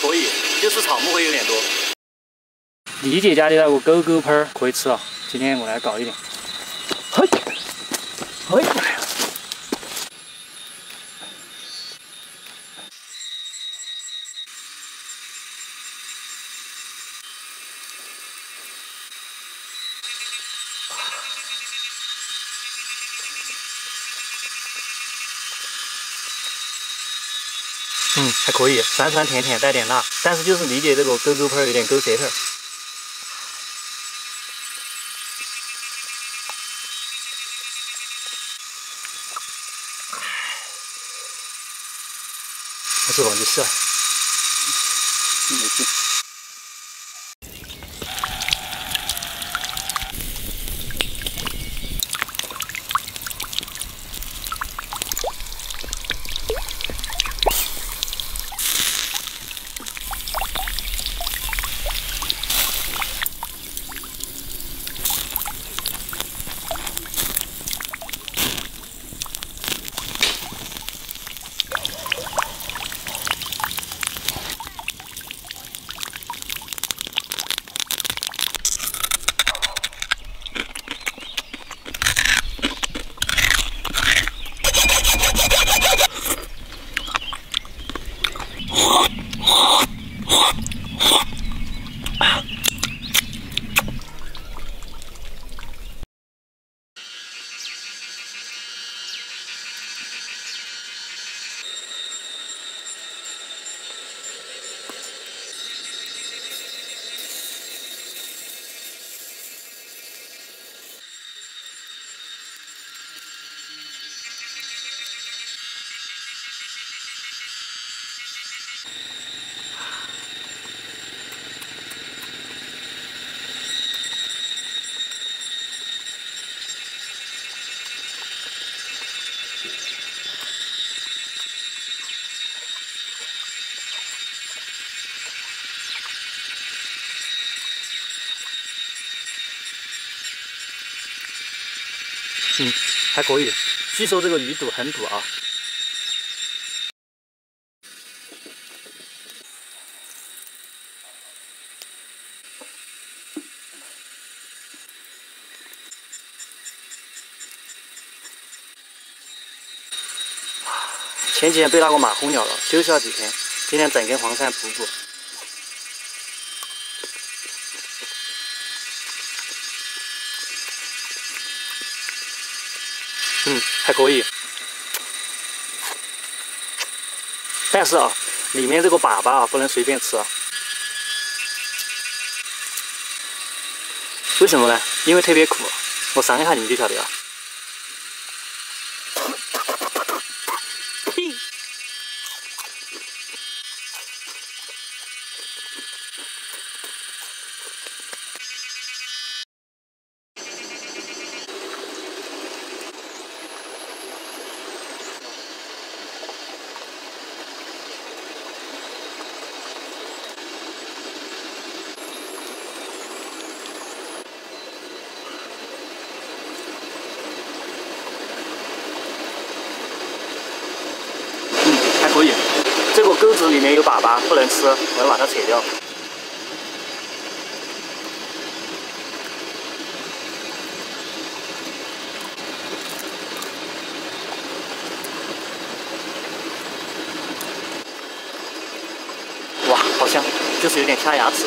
可以，就是草木会有点多。 丽姐家的那个狗狗盆儿可以吃了，今天我来搞一点。嘿，嘿。 还可以，酸酸甜甜，带点辣，但是就是理解这个狗狗盆有点勾舌头。我这往就吃了，没劲。 还可以，据说这个鱼肚很补啊。前几天被那个马轰了，休息了几天，今天整根黄鳝补补。 还可以，但是啊，里面这个粑粑啊不能随便吃啊。为什么呢？因为特别苦，我尝一下你们就晓得了。可以，这个钩子里面有粑粑，不能吃，我要把它扯掉。哇，好香，就是有点掐牙齿。